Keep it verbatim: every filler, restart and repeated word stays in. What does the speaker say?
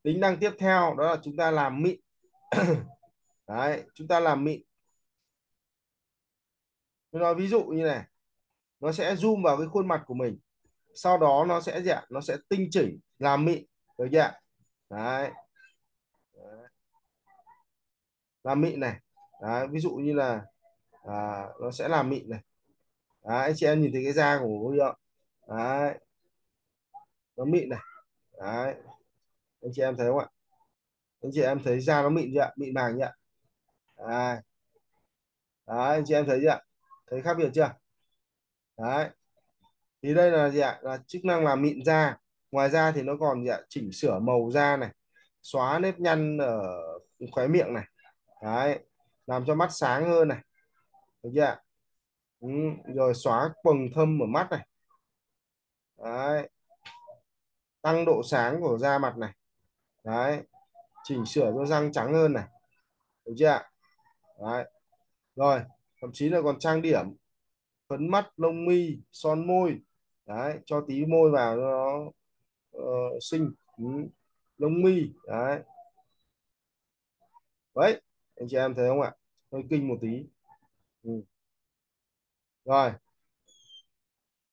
Tính năng tiếp theo đó là chúng ta làm mịn. Đấy, chúng ta làm mịn. Tôi nói ví dụ như này, nó sẽ zoom vào cái khuôn mặt của mình, sau đó nó sẽ gì ạ, nó sẽ tinh chỉnh làm mịn, được chưa ạ? Đấy, làm mịn này. Đấy, ví dụ như là à, nó sẽ làm mịn này. Đấy, anh chị em nhìn thấy cái da của bố chưa? Đấy, nó mịn này. Đấy, anh chị em thấy không ạ? Anh chị em thấy da nó mịn chưa ạ? Mịn màng chưa ạ? Đấy, đấy, anh chị em thấy chưa ạ? Thấy khác biệt chưa? Đấy, thì đây là gì ạ, là chức năng làm mịn da. Ngoài ra thì nó còn gì ạ, chỉnh sửa màu da này, xóa nếp nhăn ở khóe miệng này. Đấy, làm cho mắt sáng hơn này, được chưa ạ? Ừ, rồi xóa quầng thâm ở mắt này. Đấy, tăng độ sáng của da mặt này. Đấy, chỉnh sửa cho răng trắng hơn này, được chưa ạ? Đấy, rồi thậm chí là còn trang điểm, phấn mắt, lông mi, son môi. Đấy, cho tí môi vào cho nó ờ, xinh. Ừ. Lông mi đấy. Đấy, anh chị em thấy không ạ? Hơi kinh một tí. Ừ. Rồi